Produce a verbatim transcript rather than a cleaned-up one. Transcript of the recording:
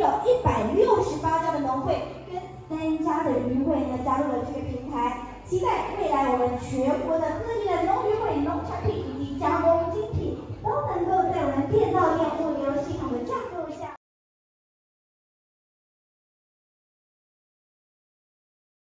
有一百六十八家的农会跟三家的渔会呢加入了这个平台，期待未来我们全国的各地的农渔会